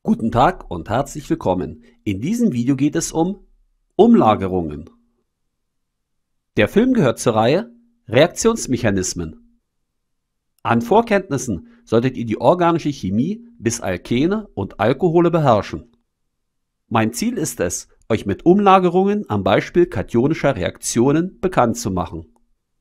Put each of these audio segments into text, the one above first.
Guten Tag und herzlich willkommen. In diesem Video geht es um Umlagerungen. Der Film gehört zur Reihe Reaktionsmechanismen. An Vorkenntnissen solltet ihr die organische Chemie bis Alkene und Alkohole beherrschen. Mein Ziel ist es, euch mit Umlagerungen am Beispiel kationischer Reaktionen bekannt zu machen.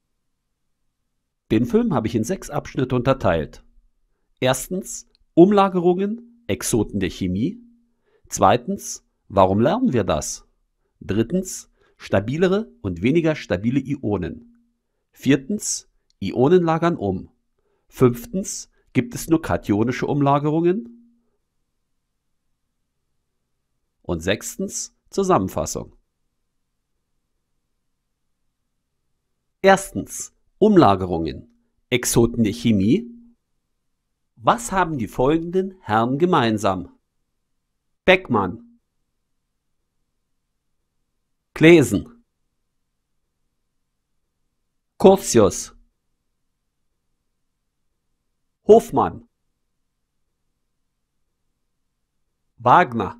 Den Film habe ich in 6 Abschnitte unterteilt. Erstens Umlagerungen, Exoten der Chemie. Zweitens, warum lernen wir das? Drittens, stabilere und weniger stabile Ionen. Viertens, Ionen lagern um. Fünftens, gibt es nur kationische Umlagerungen? Und sechstens, Zusammenfassung. Erstens, Umlagerungen, Exoten der Chemie. Was haben die folgenden Herren gemeinsam? Beckmann, Claisen, Curtius, Hofmann, Wagner.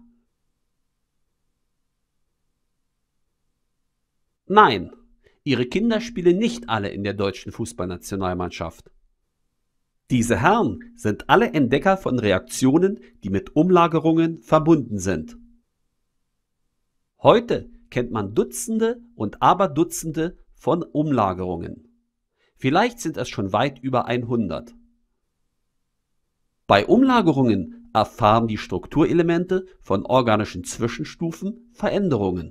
Nein, ihre Kinder spielen nicht alle in der deutschen Fußballnationalmannschaft. Diese Herren sind alle Entdecker von Reaktionen, die mit Umlagerungen verbunden sind. Heute kennt man Dutzende und Aberdutzende von Umlagerungen. Vielleicht sind es schon weit über 100. Bei Umlagerungen erfahren die Strukturelemente von organischen Zwischenstufen Veränderungen.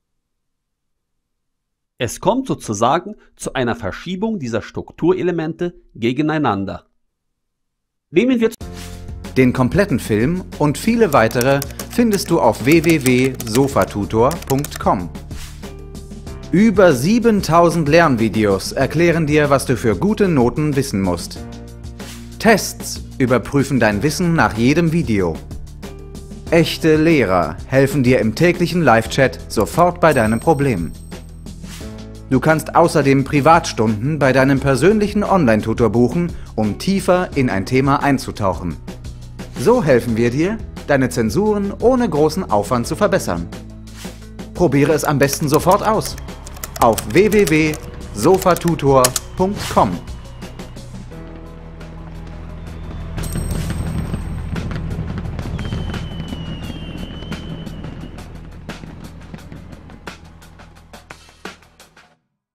Es kommt sozusagen zu einer Verschiebung dieser Strukturelemente gegeneinander. Nehmen wir Den kompletten Film und viele weitere findest du auf www.sofatutor.com. Über 7000 Lernvideos erklären dir, was du für gute Noten wissen musst. Tests überprüfen dein Wissen nach jedem Video. Echte Lehrer helfen dir im täglichen Live-Chat sofort bei deinem Problem. Du kannst außerdem Privatstunden bei deinem persönlichen Online-Tutor buchen, um tiefer in ein Thema einzutauchen. So helfen wir dir, deine Zensuren ohne großen Aufwand zu verbessern. Probiere es am besten sofort aus. Auf www.sofatutor.com